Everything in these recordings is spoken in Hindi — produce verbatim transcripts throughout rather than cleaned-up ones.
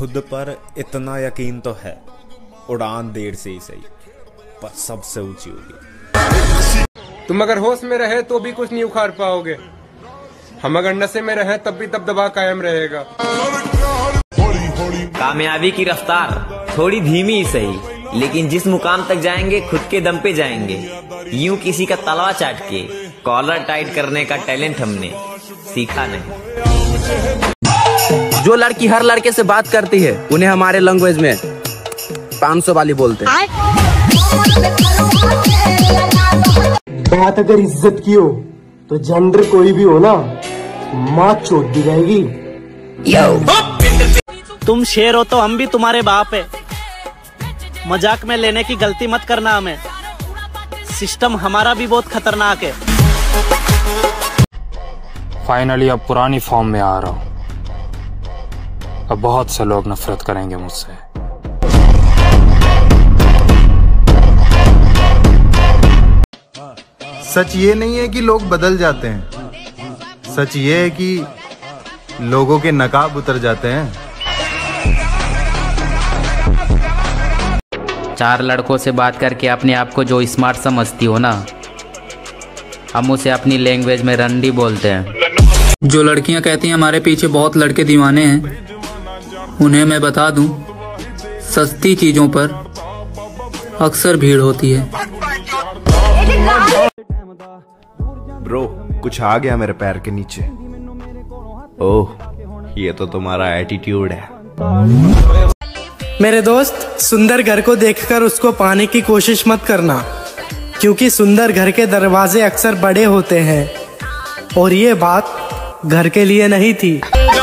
खुद पर इतना यकीन तो है, उड़ान देर से ही सही पर सबसे ऊंची होगी। तुम अगर होश में रहे तो भी कुछ नहीं उखाड़ पाओगे, हम अगर नशे में रहे तब भी दबदबा कायम रहेगा। कामयाबी की रफ्तार थोड़ी धीमी ही सही, लेकिन जिस मुकाम तक जाएंगे खुद के दम पे जाएंगे। यूं किसी का तलवा चाट के कॉलर टाइट करने का टैलेंट हमने सीखा नहीं। जो लड़की हर लड़के से बात करती है उन्हें हमारे लैंग्वेज में पाँच सौ वाली बोलते हैं। बात अगर इज्जत की हो तो जेंडर कोई भी हो ना, माँ चोट दी जाएगी। तुम शेर हो तो हम भी तुम्हारे बाप है, मजाक में लेने की गलती मत करना हमें, सिस्टम हमारा भी बहुत खतरनाक है। फाइनली अब पुरानी फॉर्म में आ रहा हूँ, अब बहुत से लोग नफरत करेंगे मुझसे। सच ये नहीं है कि लोग बदल जाते हैं, सच ये है कि लोगों के नकाब उतर जाते हैं। चार लड़कों से बात करके अपने आप को जो स्मार्ट समझती हो ना, हम उसे अपनी लैंग्वेज में रंडी बोलते हैं। जो लड़कियां कहती हैं हमारे पीछे बहुत लड़के दीवाने हैं, उन्हें मैं बता दूं, सस्ती चीजों पर अक्सर भीड़ होती है। ब्रो, कुछ आ गया मेरे पैर के नीचे। ओह, ये तो तुम्हारा एटीट्यूड है। मेरे दोस्त, सुंदर घर को देखकर उसको पाने की कोशिश मत करना, क्योंकि सुंदर घर के दरवाजे अक्सर बड़े होते हैं और ये बात घर के लिए नहीं थी।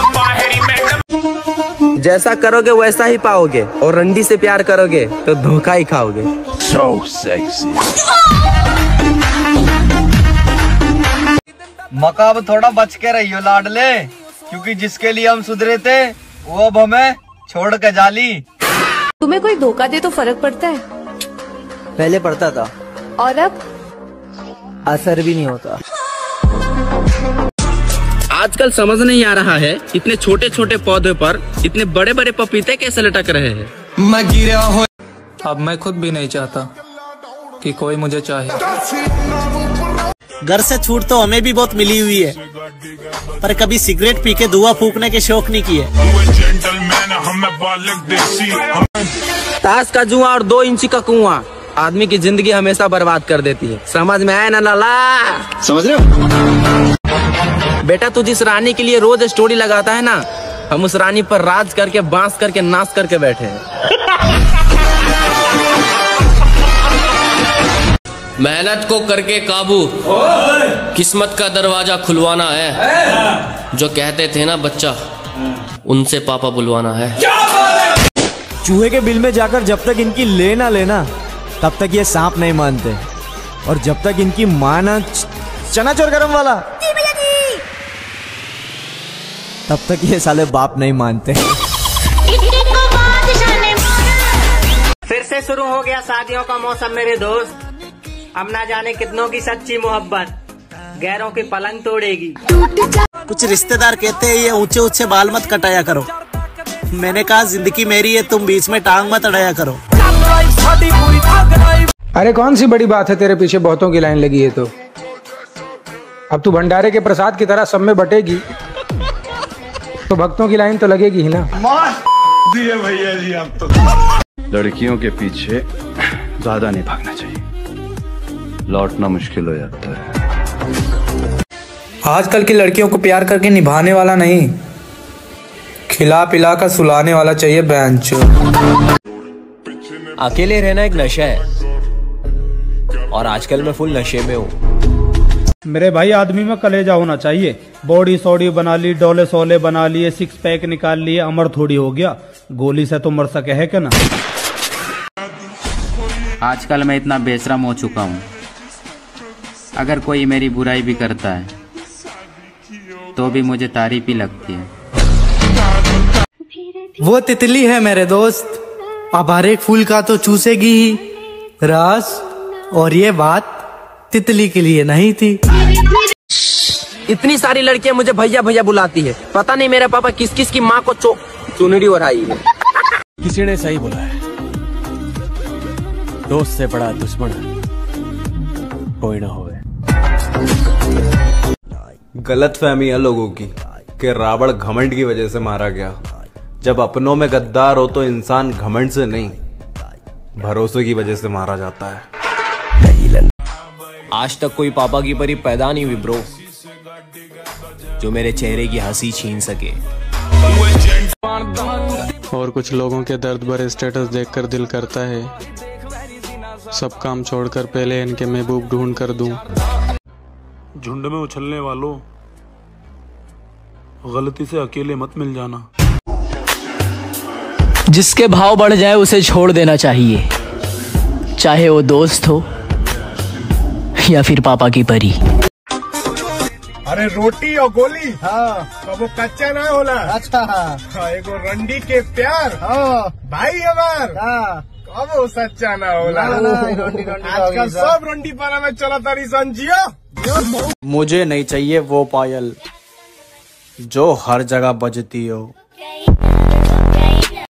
जैसा करोगे वैसा ही पाओगे, और रंडी से प्यार करोगे तो धोखा ही खाओगे। So sexy। मकाब थोड़ा बच के रहियो लाडले, क्योंकि जिसके लिए हम सुधरे थे वो अब हमें छोड़ के जाली। तुम्हें कोई धोखा दे तो फर्क पड़ता है? पहले पड़ता था, और अब असर भी नहीं होता। आजकल समझ नहीं आ रहा है, इतने छोटे छोटे पौधे पर इतने बड़े बड़े पपीते कैसे लटक रहे हैं। मैं गिरा हूँ, अब मैं खुद भी नहीं चाहता कि कोई मुझे चाहे। घर से छूट तो हमें भी बहुत मिली हुई है, पर कभी सिगरेट पी के धुआं फूकने के शौक नहीं किए। ताश का जुआ और दो इंची का कुआं आदमी की जिंदगी हमेशा बर्बाद कर देती है। समझ में आया ना लाला? समझ रहे हो? बेटा, तू जिस रानी के लिए रोज स्टोरी लगाता है ना, हम उस रानी पर राज करके बांस करके नाच करके बैठे हैं। मेहनत को करके काबू किस्मत का दरवाजा खुलवाना है। जो कहते थे ना बच्चा, उनसे पापा बुलवाना है। चूहे के बिल में जाकर जब तक इनकी ले ना लेना, तब तक ये सांप नहीं मानते, और जब तक इनकी माँ ना चना चोर गरम वाला, तब तक ये साले बाप नहीं मानते। फिर से शुरू हो गया शादियों का मौसम मेरे दोस्त, अब ना जाने कितनों की सच्ची मोहब्बत गैरों की पलंग तोड़ेगी। कुछ रिश्तेदार कहते हैं ये ऊंचे ऊंचे बाल मत कटाया करो, मैंने कहा जिंदगी मेरी है, तुम बीच में टांग मत अड़ाया करो। अरे कौन सी बड़ी बात है, तेरे पीछे बहुतों की लाइन लगी है तो अब तू भंडारे के प्रसाद की तरह सब में बटेगी, तो भक्तों की लाइन तो लगेगी ही ना। दिए भैया जी आप तो। लड़कियों के पीछे ज्यादा नहीं भागना चाहिए, लौटना मुश्किल हो जाता है। आजकल की लड़कियों को प्यार करके निभाने वाला नहीं, खिला पिला कर सुलाने वाला चाहिए बेंच। अकेले रहना एक नशा है, और आजकल मैं फुल नशे में हूँ। मेरे भाई, आदमी में कलेजा होना चाहिए। बॉडी सॉडी बना ली, डोले सोले बना लिए, सिक्स पैक निकाल लिए, अमर थोड़ी हो गया। गोली से तो मर सके है क्या ना। आजकल मैं इतना बेशरम हो चुका हूँ, अगर कोई मेरी बुराई भी करता है तो भी मुझे तारीफ ही लगती है। वो तितली है मेरे दोस्त, अब हर एक फूल का तो चूसेगी ही रस, और ये बात तितली के लिए नहीं थी। इतनी सारी लड़कियां मुझे भैया भैया बुलाती है, पता नहीं मेरे पापा किस किस की माँ को चो चुनरी ओढ़ाई है। किसी ने सही बोला है, दोस्त से बड़ा दुश्मन कोई ना होवे। गलत फहमी है लोगों की कि रावण घमंड की वजह से मारा गया। जब अपनों में गद्दार हो तो इंसान घमंड से नहीं, भरोसे की वजह से मारा जाता है। आज तक कोई पापा की परी पैदा नहीं हुई ब्रो, जो मेरे चेहरे की हंसी छीन सके। और कुछ लोगों के दर्द भरे स्टेटस देखकर दिल करता है सब काम छोड़कर पहले इनके महबूब ढूंढ कर दूं। झुंड में उछलने वालों, गलती से अकेले मत मिल जाना। जिसके भाव बढ़ जाए उसे छोड़ देना चाहिए, चाहे वो दोस्त हो या फिर पापा की परी। अरे रोटी और गोली, हाँ तो वो कच्चा ना होला। अच्छा हाँ, एगो रंडी के प्यार, हाँ भाई हमार, हाँ अब वो सच्चा ना होला। आजकल सब रंडी पाना में चला तारी संजियो। मुझे नहीं चाहिए वो पायल जो हर जगह बजती हो।